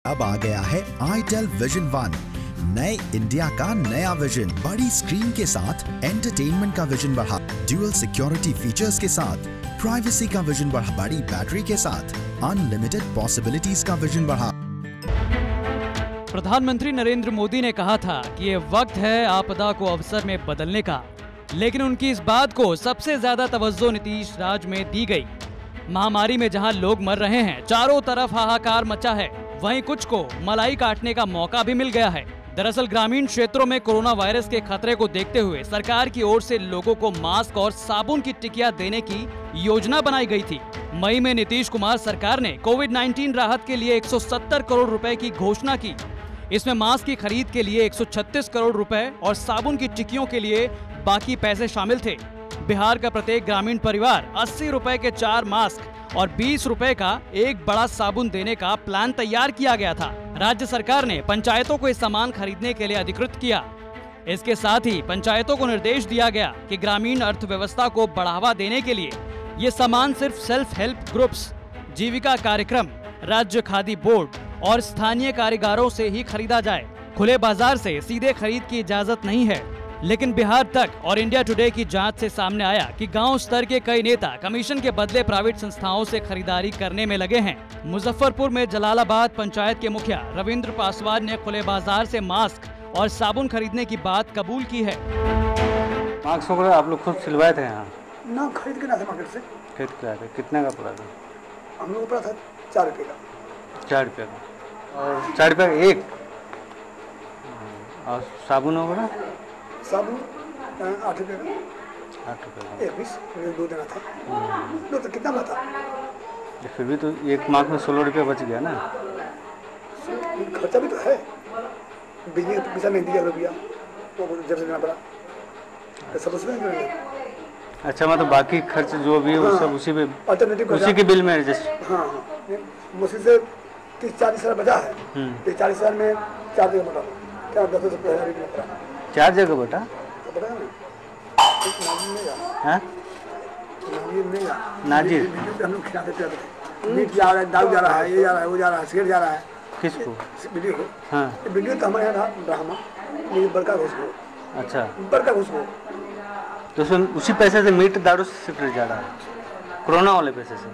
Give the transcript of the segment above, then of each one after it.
अब आ गया है आईटेल विजन 1, नए इंडिया का नया विजन। बड़ी स्क्रीन के साथ एंटरटेनमेंट का विजन बढ़ा, ड्यूअल सिक्योरिटी फीचर्स के साथ प्राइवेसी का विजन बढ़ा, बड़ी बैटरी के साथ अनलिमिटेड पॉसिबिलिटीज का विजन बढ़ा। प्रधानमंत्री नरेंद्र मोदी ने कहा था कि ये वक्त है आपदा को अवसर में बदलने का, लेकिन उनकी इस बात को सबसे ज्यादा तवज्जो नीतीश राज में दी गई। महामारी में जहां लोग मर रहे हैं, चारों तरफ हाहाकार मचा है, वहीं कुछ को मलाई काटने का मौका भी मिल गया है। दरअसल ग्रामीण क्षेत्रों में कोरोना वायरस के खतरे को देखते हुए सरकार की ओर से लोगों को मास्क और साबुन की टिकिया देने की योजना बनाई गई थी। मई में नीतीश कुमार सरकार ने कोविड-19 राहत के लिए 170 करोड़ रुपए की घोषणा की। इसमें मास्क की खरीद के लिए 136 करोड़ रुपए और साबुन की टिकियों के लिए बाकी पैसे शामिल थे। बिहार का प्रत्येक ग्रामीण परिवार 80 रुपए के 4 मास्क और 20 रुपए का एक बड़ा साबुन देने का प्लान तैयार किया गया था। राज्य सरकार ने पंचायतों को इस सामान खरीदने के लिए अधिकृत किया। इसके साथ ही पंचायतों को निर्देश दिया गया कि ग्रामीण अर्थव्यवस्था को बढ़ावा देने के लिए ये सामान सिर्फ सेल्फ हेल्प ग्रुप्स, जीविका कार्यक्रम, राज्य खादी बोर्ड और स्थानीय कारीगरों से ही खरीदा जाए। खुले बाजार से सीधे खरीद की इजाजत नहीं है। लेकिन बिहार तक और इंडिया टुडे की जांच से सामने आया कि गांव स्तर के कई नेता कमीशन के बदले प्राइवेट संस्थाओं से खरीदारी करने में लगे हैं। मुजफ्फरपुर में जलालाबाद पंचायत के मुखिया रविंद्र पासवान ने खुले बाजार से मास्क और साबुन खरीदने की बात कबूल की है। मास्क वगैरह आप लोग खुद सिलवाए थे यहाँ? ना, खरीद के ना थे मार्केट से। खरीद के आए थे। कितने का पड़ा था? हम लोग पड़ा था 4 रुपये का। 4 रुपये का। और 4 रुपये का एक? और साबुन वगैरह? साबुन 8 रुपये का। 8 रुपये का। एक पीस 2 देना था। 2 तो कितना बता? फिर भी तो एक मार्क में 16 रुपये बच गया ना। खर्चा भी तो है, बिजली का पैसा नहीं दिया रुपया, वो जब से देना पड़ा तो सब उसमें। अच्छा, मतलब बाकी खर्च जो भी है वो सब उसी पे, उसी के बिल में एडजस्ट। हाँ, मुश्किल से 30-40 हज़ार बचा है। 40 हज़ार में 4 जगह बटा, क्या 10 रुपये 4 जगह बटा? नाजिर हम लोग खिलाते पिलाते, मीट जा रहा है, दाल जा रहा है, ये जा रहा है, वो जा रहा है, सिगरेट जा रहा है। किसको? वीडियो को। हाँ, वीडियो तो हमारे यहाँ था ड्रामा, लेकिन बड़का घुस को। अच्छा, बड़का घुस को। तो उसमें उसी पैसे से मीट, दारू, सिगरेट जा रहा है, कोरोना वाले पैसे से।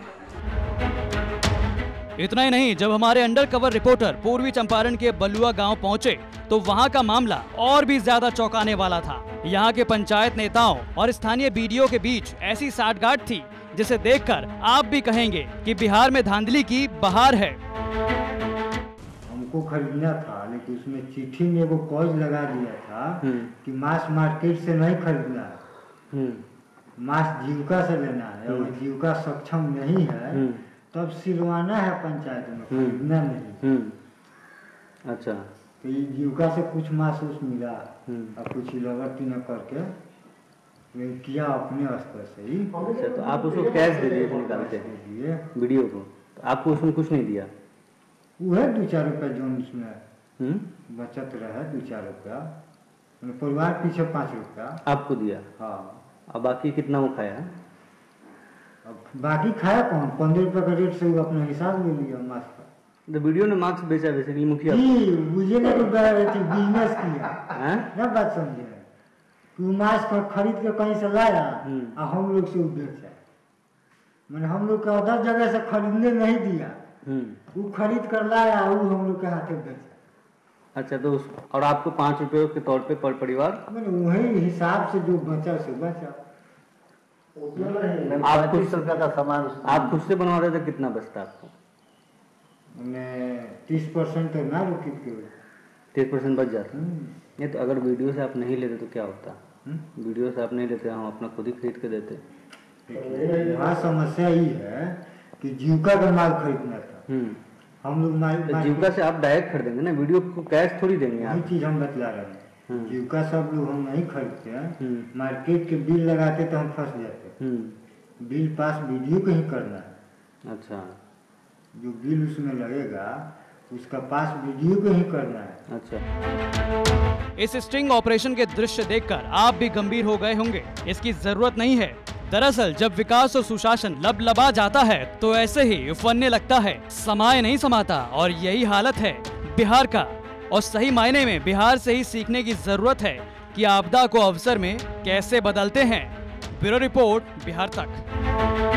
इतना ही नहीं, जब हमारे अंडर कवर रिपोर्टर पूर्वी चंपारण के बलुआ गांव पहुंचे तो वहां का मामला और भी ज्यादा चौंकाने वाला था। यहां के पंचायत नेताओं और स्थानीय बीडीओ के बीच ऐसी साठगांठ थी जिसे देखकर आप भी कहेंगे कि बिहार में धांधली की बहार है। हमको खरीदना था, लेकिन उसमें चिट्ठी में वो क्लॉज लगा दिया था कि मास मार्केट से नहीं खरीदना है, मास जीविका से लेना है। और जीविका सक्षम नहीं है तब सिलवाना है पंचायत में, खरीदना नहीं। अच्छा, तो ये जीविका से कुछ महसूस मिला और कुछ लगती न करके किया अपने स्तर से ही। अच्छा, तो आप उसको कैश दे दिए निकालते दिए वीडियो को, तो आपको उसमें कुछ नहीं दिया? वो है 2-4 रुपया जो उसमें बचत रहे, 2-4 रुपया परिवार पीछे 5 रुपया आपको दिया। हाँ, अब बाकी कितना वो खाया? अब बाकी खाया कौन? 15 रुपये का रेट से वो अपना हिसाब ले लिया मास्क का। तो वीडियो ने मास्क बेचा बेसिकली मुखिया मुझे ना तो बिजनेस किया ना, बात समझे कि मास्क खरीद के कहीं से लाया और हम लोग से बेचा। मैंने हम लोग को अदर जगह से खरीदने नहीं दिया, वो खरीद कर लाया, वो हम लोग के हाथे बेचा। अच्छा, तो और आपको 5 रुपये के तौर पे पर परिवार? मैंने वही हिसाब से जो बचा से बचा। आप खुद का सामान आप खुद से बनवा रहे थे, कितना बचता आपको? मैंने 30% तो ना रुकी, 30% बच जाता। नहीं तो अगर वीडियो से आप नहीं लेते तो क्या होता? वीडियो से आप नहीं लेते, हम अपना खुद ही खरीद के देते। वहाँ समस्या ही है कि जीविका का माल खरीदना था। हम लोग तो जीविका से आप डायरेक्ट खरीदेंगे ना, वीडियो को कैश थोड़ी देंगे। वही चीज हम बतला रहे हैं, जीविका सब लोग हम नहीं खरीदते हैं। मार्केट के बिल लगाते तो हम फंस जाते। बिल पास वीडियो को ही करना है। अच्छा, जो बिल उसमें लगेगा उसका पास वीडियो को ही करना है। अच्छा, इस स्टिंग ऑपरेशन के दृश्य देखकर आप भी गंभीर हो गए होंगे। इसकी जरूरत नहीं है। दरअसल जब विकास और सुशासन लबलबा जाता है तो ऐसे ही उफनने लगता है, समाये नहीं समाता। और यही हालत है बिहार का। और सही मायने में बिहार से ही सीखने की जरूरत है कि आपदा को अवसर में कैसे बदलते हैं। ब्यूरो रिपोर्ट, बिहार तक।